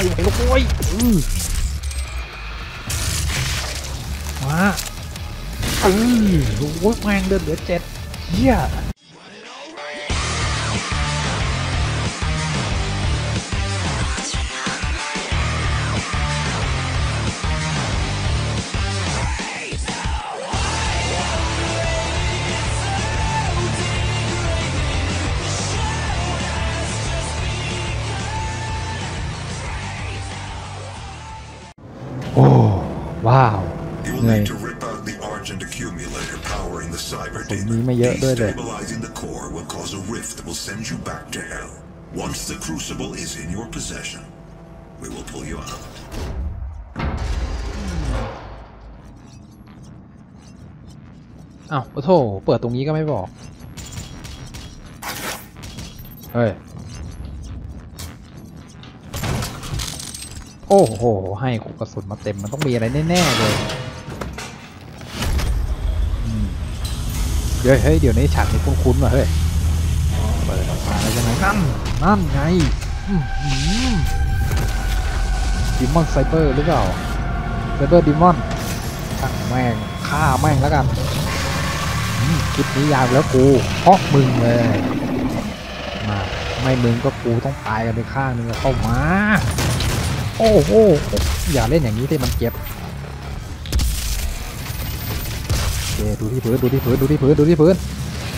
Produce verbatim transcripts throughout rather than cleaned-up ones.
ไหวลูกโว้ยมาเออโอ้ยแม่งเดินเหลือเจ็ดเหี้ยโอ้ว้าวเหนื่อยผมนี้ไม่เยอะด้วยเลย อ้าวโอ้โถเปิดตรงนี้ก็ไม่บอกเฮ้ยโอ้โหให้กระสุนมาเต็มมันต้องมีอะไรแน่ๆเลยเดี๋ยวเฮ้ยเดี๋ยวนี้ฉากนี้คุ้นๆว่ะเฮ้ยเปิดออกมาแล้วยังไงนั่นนั่นไงดิมอนไซเบอร์หรือเปล่าไซเบอร์ดิมอนช่างแม่งฆ่าแม่งแล้วกันคลิปนี้ยาวแล้วกูเพราะมึงเลยมาไม่มึงก็กูต้องตายกันไปข้างนึงเข้ามาโอ้โหอย่าเล่นอย่างนี้ที่มันเจ็บโอเคดูที่พื้นดูที่พื้นดูที่พื้นดูที่พื้น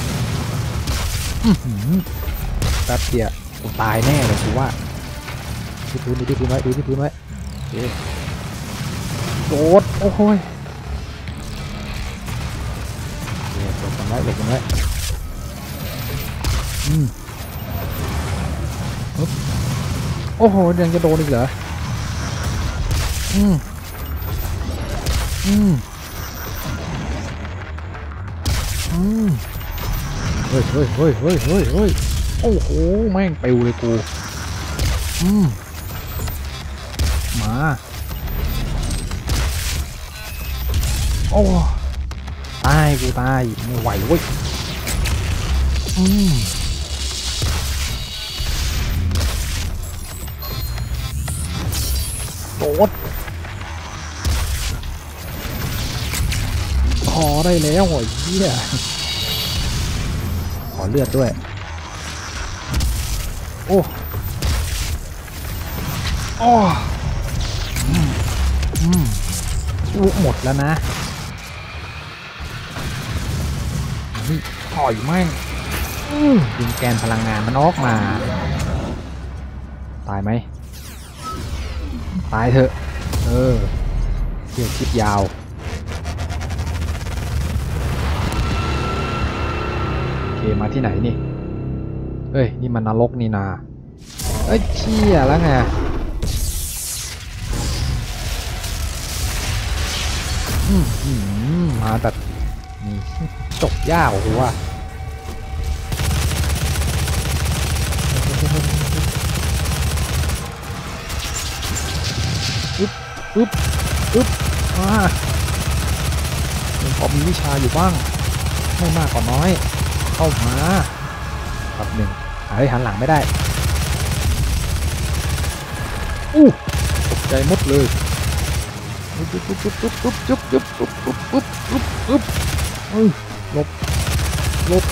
แป๊บเดียวกูตายแน่เลยกูว่าที่พื้นดูที่พื้นไว้ดูที่พื้นไว้โอเคโดดโอ้โหหลบกันไว้หลบกันไว้อืมโอ้โหยังจะโดนอีกเหรออืมอืมอืมเฮ้ยเฮ้ยเฮ้ยเฮ้ยเฮ้ยเฮ้ยโอ้โหแม่งปิวเลยกูอืมมาโอ้ตายกูตายไม่ไหวเว้ยอืมโดดขอได้แล้วโอ้ยเหี้ยขอเลือดด้วยโอ้โอ้อืมอืมลุกหมดแล้วนะนี่ถอยแม่งยิงแกนพลังงานมันออกมาตายไหมตายเถอะเออเที่ยวคิดยาวโอเคมาที่ไหนนี่เฮ้ยนี่มันนรกนี่นาเอ้ยเชี่ยแล้วไงอืมอืมมาแบบนี่จบยากหัวปึ๊บปึ๊บปึ๊บมาพอมีวิชาอยู่บ้างไม่มากก็น้อยเข้ามาแบบหนึ่งเฮ้ยหันหลังไม่ได้อู้ตกใจหมดเลยปุ๊บปุ๊บปุ๊บปุ๊บปุ๊บปุ๊บปุ๊บปุ๊บปุ๊บปุ๊บปุ๊บปุ๊บปุ๊บหลบหลบ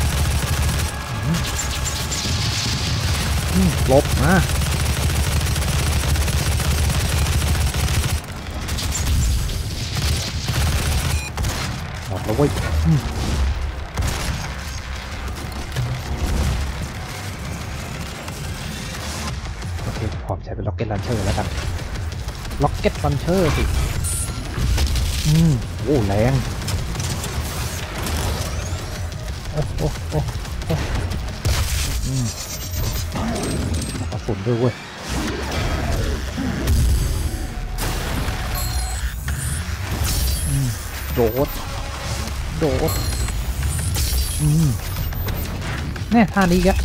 หลบมาหมดแล้วเว้ยโอเคพร้อมใช้เป็นล็อกเก็ตลันเชอร์แล้วกันล็อกเก็ตลันเชอร์สิอืมโอ้แรงโอ้โอ้โอ้โอ้อืมกระสุนด้วยเว้ยโดดโดดอืมแน่ท่านี้แก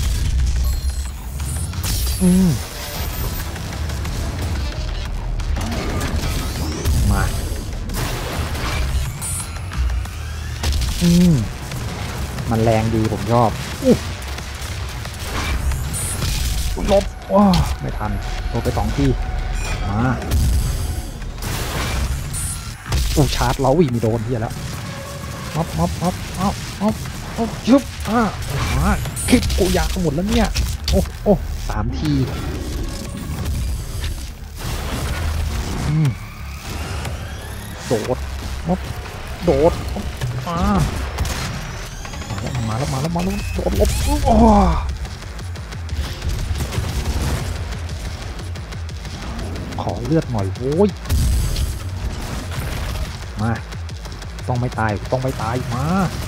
อืมมาอืมมันแรงดีผมชอบหลบว้าไม่ทันโดนไปสองทีมาอู้ชาร์จเราอีกมีโดนที่แล้วมับมับมับมับมับมับยุบอ่ามาคลิปกูยากหมดแล้วเนี่ยโอ้โอ้สามทีอืมโดดมับโดดมามาแล้วมาแล้วมาแล้วโดดลบโอ้ขอเลือดหน่อยโว้ยมาต้องไม่ตายต้องไม่ตายมา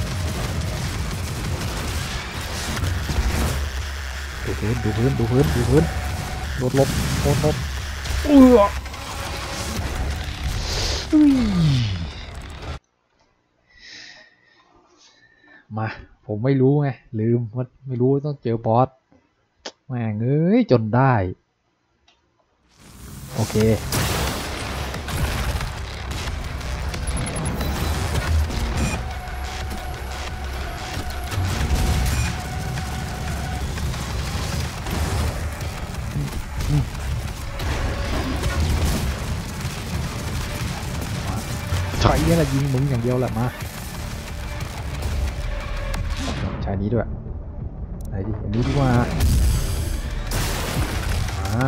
ดูพื้นดูพื้นดูพื้นดูพื้นโดดลบโดดลบเอือมาผมไม่รู้ไงลืมว่าไม่รู้ต้องเจอบอสแม่งเอ้ยจนได้โอเคใช้เนี่ยแหละยิงมึงอย่างเดียวแหละมาใช้นี้ด้วยไหนดิอันนี้ดีกว่าอ่า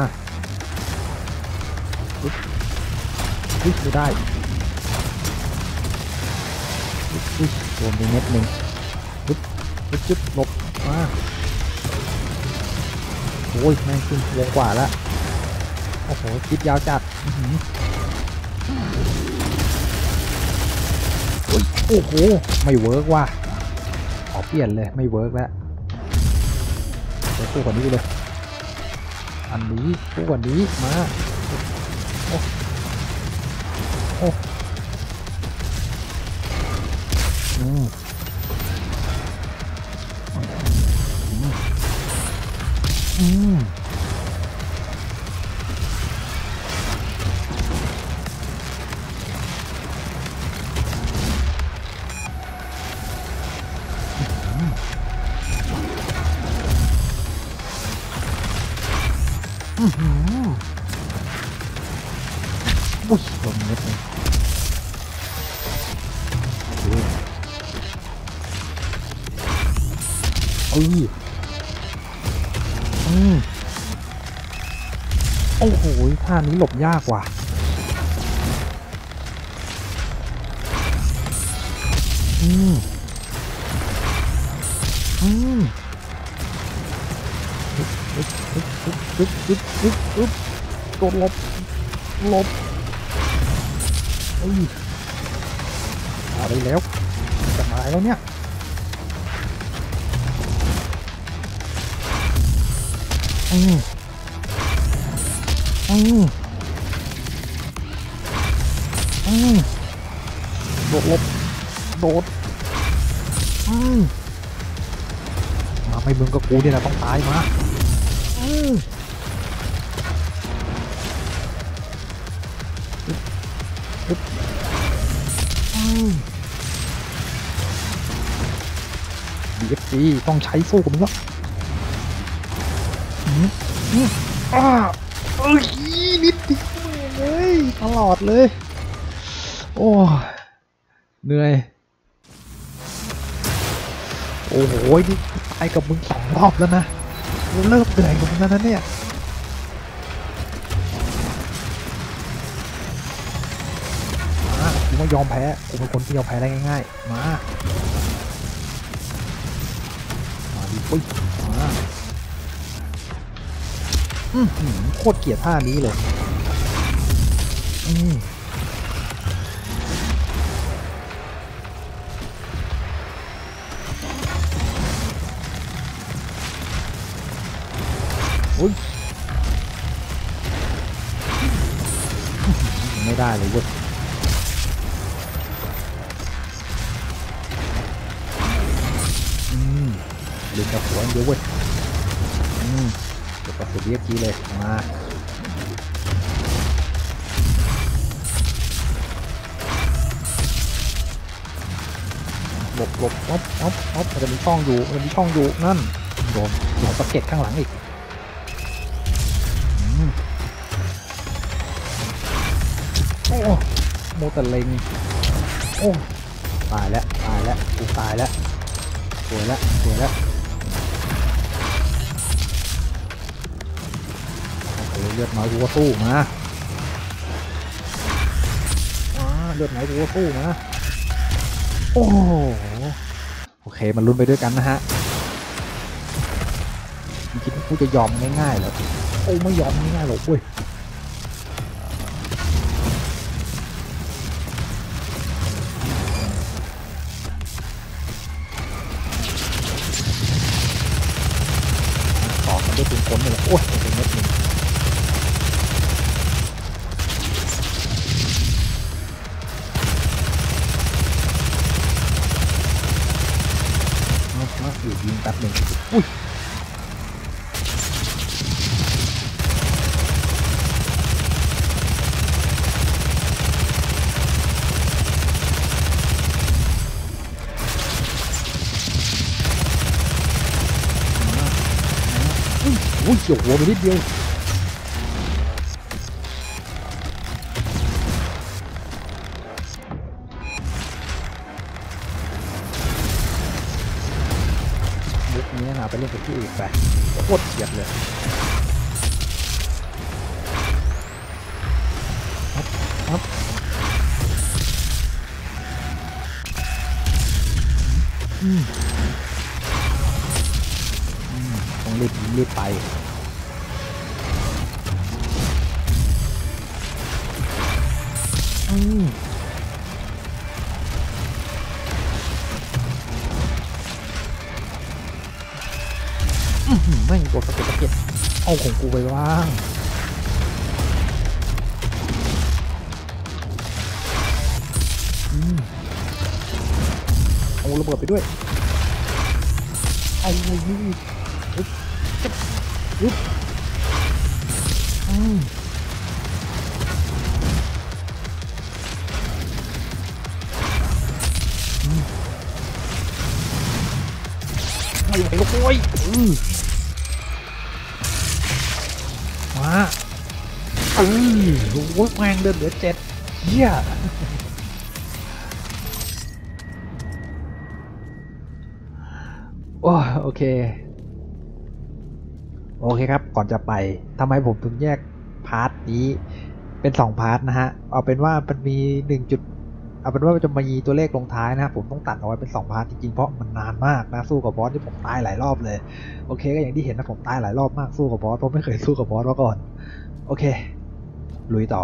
ปึ๊บปึ๊บไม่ได้ปึ๊บปึ๊บรวมไปเม็ดหนึ่งปึ๊บปึ๊บปึ๊บหลบมาโอ้ยแม่งขึ้นวงกว่าแล้วโอ้โหคิดยาวจัดโอ้โหไม่เวิร์กว่ะขอเปลี่ยนเลยไม่เวิร์กแล้วไปคู่กว่านี้เลยอันนี้คู่กว่านี้มาโอ้โอ้อืมอืมอือหืออุ้ยโดนเม็ดเลยเอ้ยอืมโอ้โหท่านี้หลบยากว่ะอืมอืมอึ๊บอึ๊บอึ๊บอึ๊บอึ๊บอึ๊บอึ๊บโดนหลบหลบเอ้ยอะไรแล้วจะมาแล้วเนี่ยอืมอืมอืมโดดหลบโดดอืมมาไม่มึงกับกูเนี่ยนะต้องตายมาอืมอึ๊บอืม ดี เอฟ ซี ต้องใช้สู้กับมึงแล้วอืมอืมอ้าเอ้ยนิดเดียวเลยตลอดเลยโอ้เหนื่อยโอ้โหนี่ตายกับมึงสองรอบแล้วนะกูเริ่มเหนื่อยกับมึงแล้วนะเนี่ยมากูไม่ยอมแพ้กูเป็นคนที่ยอมแพ้ได้ง่ายๆมามาดิปุ้ยมาอืมโคตรเกลียดท่านี้เลยอืมอุ้ยไม่ได้เลยเว้ยอืมลืมกับหัวเยอะเว้ยอืมเดี๋ยวกระสุนเรียบจีเลยมาหลบหลบอ๊อบอ๊อบอ๊อบมันจะมีช่องอยู่มันมีช่องอยู่นั่นโดนโดนสะเก็ดข้างหลังอีกโมตะเลงโอ้ตายแล้วตายแล้วกูตายแล้วสวยแล้วสวยแล้วโอ้เลือดน้อยกูก็สู้มาเลือดน้อยกูก็สู้มาโอ้โอเคมันลุ้นไปด้วยกันนะฮะมึงคิดว่ากูจะยอมง่ายๆเหรอโอ้ไม่ยอมง่ายๆหรอกเว้ยต่อกันด้วยปืนกลนี่แหละโอ้ยเป็นเม็ดหนึ่งมาอยู่ยิงแป๊บหนึ่งอุ้ยอุ้ยเฉียวหัวไปนิดเดียวมุกนี้นะไปเล่นกับที่อื่นไปโคตรเฉียดเลยครับครับอืมต้องรีบรีบไปอืมไม่กดสะเก็ดสะเก็ดเอาของกูไปว่างอืมเอาระเบิดไปด้วยเอาเลยนี่อึ๊บอึ๊บอืมไม่ไหวแล้วโว้ยมาเออโอ้ยแมงเดินเหลือเจ็ดเหี้ยโอ้โอเคโอเคครับก่อนจะไปทำไมผมถึงแยกพาร์ทนี้เป็นสองพาร์ทนะฮะเอาเป็นว่ามันมีหนึ่งจุดเอาเป็นว่าจะมีตัวเลขลงท้ายนะผมต้องตัดเอาไว้เป็นสองพาร์ทจริงๆเพราะมันนานมากนะสู้กับบอสที่ผมตายหลายรอบเลยโอเคก็อย่างที่เห็นนะผมตายหลายรอบมากสู้กับบอสเพราะไม่เคยสู้กับบอสมาก่อนโอเคลุยต่อ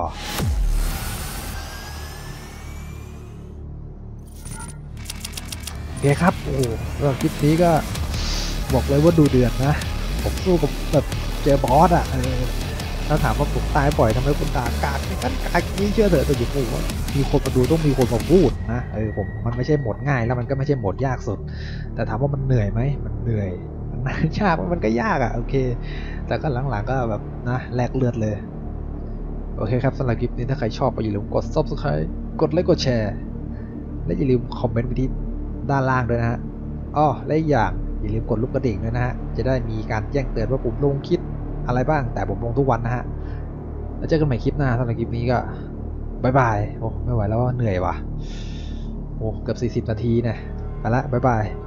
โอเคครับโอ้โหคลิปนี้ก็บอกเลยว่าดูเดือดนะผมสู้กับแบบเจอบอสอ่ะเออถ้าถามว่าผมตายบ่อยทำไมคุณด่ากากกันกากนี้เชื่อเถอะแต่อยู่ผมว่ามีคนมาดูต้องมีคนมาพูดนะเออผมมันไม่ใช่หมดง่ายแล้วมันก็ไม่ใช่หมดยากสุดแต่ถามว่ามันเหนื่อยไหมมันเหนื่อยมันยากมันก็ยากอ่ะโอเคแต่ก็หลังๆก็แบบนะแลกเลือดเลยโอเคครับสำหรับคลิปนี้ถ้าใครชอบก็อย่าลืมกด ซับสไครบ์ กดไลค์กดแชร์และอย่าลืมคอมเมนต์ไว้ที่ด้านล่างด้วยนะฮะอ้อและอีกอย่างอย่าลืมกดลูกกระดิ่งด้วยนะฮะจะได้มีการแจ้งเตือนว่าผมลงคลิปอะไรบ้างแต่ผมลงทุกวันนะฮะแล้วเจอกันใหม่คลิปหน้าสำหรับคลิปนี้ก็บายบายโอ้ไม่ไหวแล้วเหนื่อยว่ะโอ้เกือบสี่สิบนาทีเนี่ยไปละบายบาย